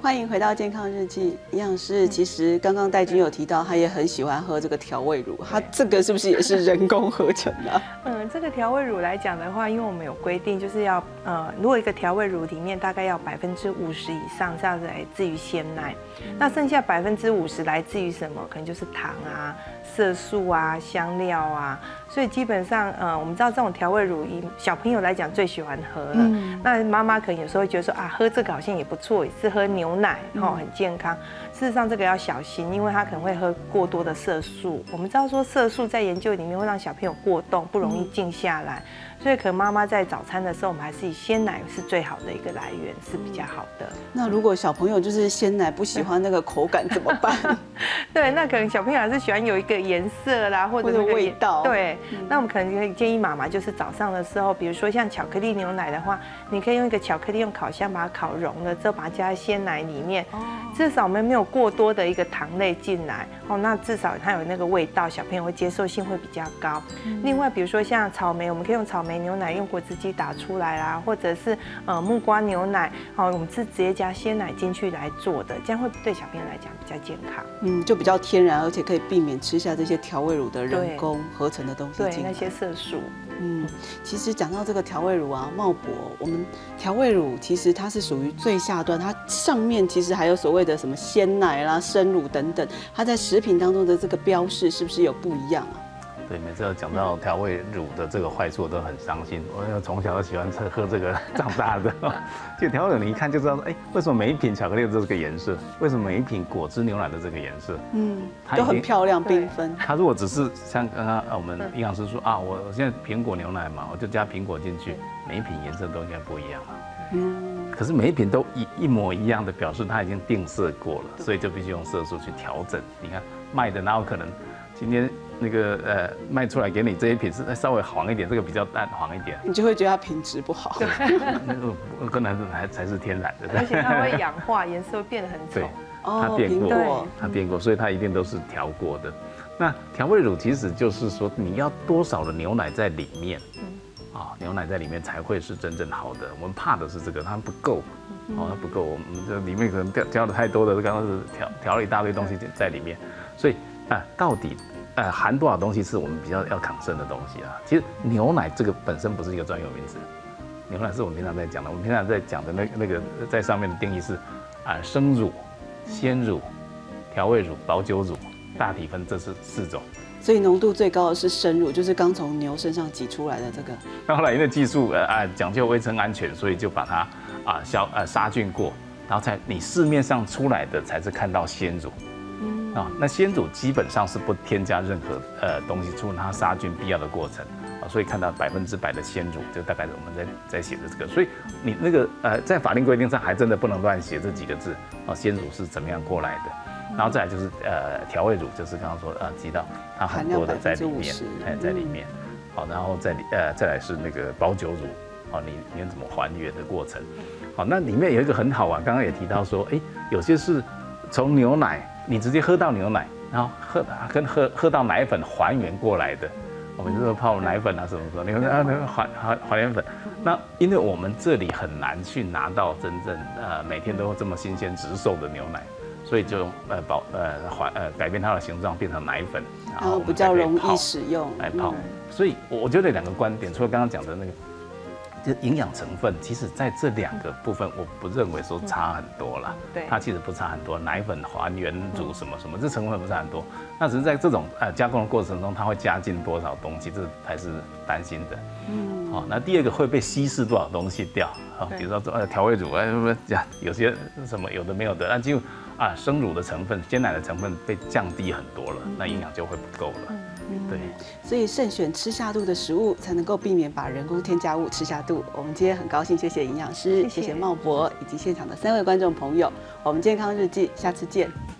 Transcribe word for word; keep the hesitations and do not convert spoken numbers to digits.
欢迎回到健康日记。营养师其实刚刚戴君有提到，他也很喜欢喝这个调味乳，他这个是不是也是人工合成的、啊？ 嗯，这个调味乳来讲的话，因为我们有规定，就是要呃，如果一个调味乳里面大概要百分之五十以上这样子来自于鲜奶，那剩下百分之五十来自于什么？可能就是糖啊、色素啊、香料啊。所以基本上，呃，我们知道这种调味乳，以小朋友来讲最喜欢喝了。嗯、那妈妈可能有时候会觉得说啊，喝这个好像也不错，也是喝牛奶哦，很健康。事实上，这个要小心，因为它可能会喝过多的色素。我们知道说色素在研究里面会让小朋友过动，不容易静下来。所以可能妈妈在早餐的时候，我们还是以鲜奶是最好的一个来源，是比较好的。 那如果小朋友就是鲜奶不喜欢那个口感怎么办？ 对，那可能小朋友还是喜欢有一个颜色啦，或者那个味道。 对，那我们可能可以建议妈妈，就是早上的时候，比如说像巧克力牛奶的话，你可以用一个巧克力用烤箱把它烤融了之后，把它加在鲜奶里面，至少我们没有过多的一个糖类进来哦，那至少它有那个味道，小朋友会接受性会比较高。另外，比如说像草莓，我们可以用草莓牛奶用果汁机打出来啦，或者是呃木瓜牛奶，哦，我们是直接加鲜奶进去来做的，这样会对小朋友来讲比较健康。 嗯，就比较天然，而且可以避免吃下这些调味乳的人工合成的东西。 对，那些色素。 嗯，其实讲到这个调味乳啊，茂博，我们调味乳其实它是属于最下端，它上面其实还有所谓的什么鲜奶啦、生乳等等，它在食品当中的这个标示是不是有不一样啊？ 对，每次讲到调味乳的这个坏处，我都很伤心。我从小都喜欢喝这个长大的。就调味乳，你一看就知道，哎，为什么每一瓶巧克力都是这个颜色？为什么每一瓶果汁牛奶的这个颜色？嗯， 都很漂亮缤纷。 它如果只是像刚刚我们营养师说啊，我现在苹果牛奶嘛，我就加苹果进去，每一瓶颜色都应该不一样嘛。嗯，可是每一瓶都一一模一样的，表示它已经定色过了，所以就必须用色素去调整。你看卖的哪有可能？今天那个呃卖出来给你这一瓶是稍微黄一点，这个比较淡黄一点， 你就会觉得它品质不好。 那个可能还才是天然的， 而且它会氧化，颜色会变得很丑。 对，它变过，它变过，所以它一定都是调过的。那调味乳其实就是说你要多少的牛奶在里面，啊，牛奶在里面才会是真正好的。我们怕的是这个，它不够，哦，它不够，我们这里面可能加加了太多的，刚刚是调调了一大堆东西在里面，所以。啊，到底，呃，含多少东西是我们比较要抗生的东西啊？其实牛奶这个本身不是一个专有名词，牛奶是我们平常在讲的。我们平常在讲的那那个在上面的定义是，啊，生乳、鲜乳、调味乳、保酒乳，大体分这是四种。 所以浓度最高的是生乳，就是刚从牛身上挤出来的这个。 那后来因为技术呃啊讲究卫生安全，所以就把它啊消呃杀菌过，然后才你市面上出来的才是看到鲜乳。啊，那鲜乳基本上是不添加任何呃东西，除了它杀菌必要的过程啊，所以看到百分之百的鲜乳，就大概我们在在写的这个，所以你那个呃在法令规定上还真的不能乱写这几个字啊，鲜乳是怎么样过来的，然后再来就是呃调味乳，就是刚刚说呃提到它很多的在里面，哎在里面，好，然后再呃再来是那个保酒乳，哦你你怎么还原的过程，好，那里面有一个很好玩，刚刚也提到说，哎有些是从牛奶。你直接喝到牛奶，然后喝跟喝喝到奶粉还原过来的，我们就说泡奶粉啊什么什么，你看啊那个还还还原粉，那因为我们这里很难去拿到真正呃每天都这么新鲜直售的牛奶，所以就呃保呃还呃改变它的形状变成奶粉， 然后比较容易使用来泡，所以我觉得两个观点，除了刚刚讲的那个。就营养成分，其实在这两个部分，我不认为说差很多啦。 对， 它其实不差很多。奶粉还原乳什么什么，这成分不差很多。那只是在这种呃加工的过程中，它会加进多少东西，这才是担心的。嗯，好，那第二个会被稀释多少东西掉啊？比如说呃调味乳啊，什么有些什么有的没有的，那就啊生乳的成分、鲜奶的成分被降低很多了，那营养就会不够了。对， 所以慎选吃下肚的食物，才能够避免把人工添加物吃下肚。我们今天很高兴，谢谢营养师，谢谢茂博以及现场的三位观众朋友。我们健康日记，下次见。